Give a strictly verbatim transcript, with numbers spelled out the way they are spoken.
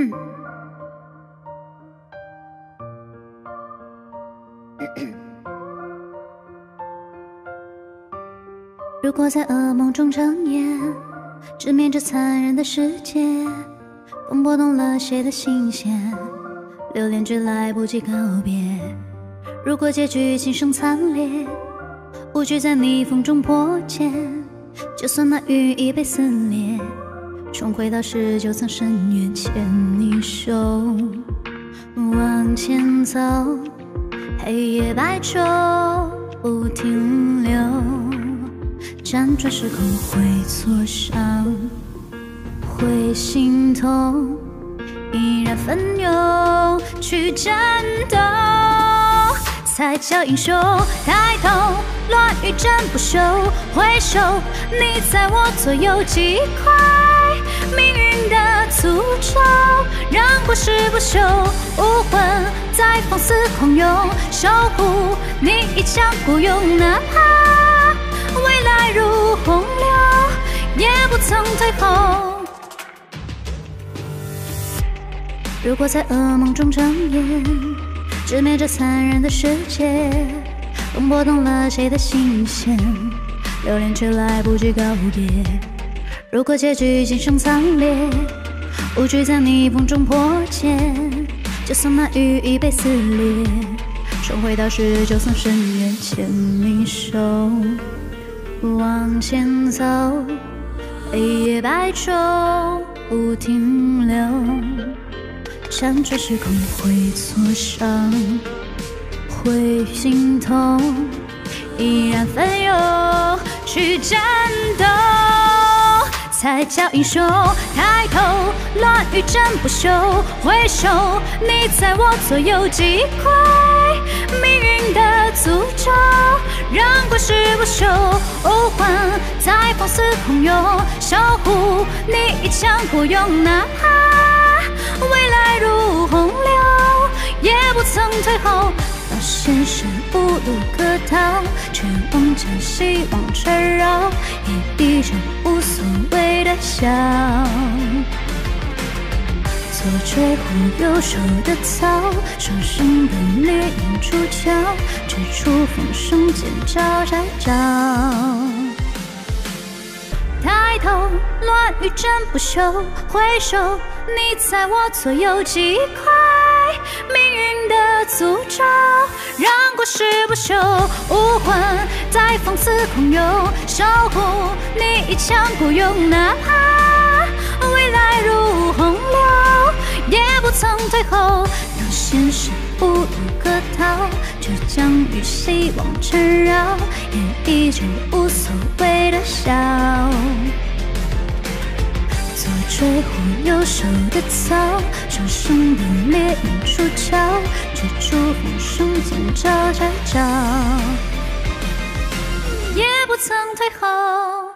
如果在噩梦中睁眼，直面这残忍的世界，风拨动了谁的心弦，留恋却来不及告别。如果结局今生惨烈，无惧在逆风中破茧，就算那羽翼被撕裂，重回到十九层深渊，牵你手往前走，黑夜白昼不停留，辗转时空会挫伤，会心痛，依然奋勇去战斗，才叫英雄。抬头，乱与战不休，回首，你在我左右，击溃命运的诅咒，让故事不朽，武魂在放肆狂涌，守护你一腔孤勇，哪怕未来如洪流，也不曾退后。如果在噩梦中睁眼，直面这残忍的世界，风拨动了谁的心弦，留恋却来不及告别。如果结局今生惨烈，无惧在逆风中破茧，就算那羽翼被撕裂，重回到十九层深渊，牵你手往前走，黑夜白昼不停留，辗转时空会挫伤，会心痛，依然奋勇去战斗，才叫英雄。抬头，乱与战不休，回首，你在我左右，击溃命运的诅咒，让故事不朽，武魂在放肆狂涌，守护你一腔孤勇，哪怕未来如洪流，也不曾退后。当现实无路可逃，却妄将希望缠绕，也依旧无所谓的笑。左追或右手的草，双生的烈焰出鞘，追出风声剑招摘招。抬头，乱与战不休，回首，你在我左右，击溃命运的诅咒，让故事不朽，武魂在放肆狂涌，守护你一腔孤勇，哪怕未来如洪流，也不曾退后。当现实无路可逃，就将与希望缠绕，也依旧无所谓的笑。左追或右手的草，双生的烈焰出鞘，追逐风声剑招摘招，也不曾退后。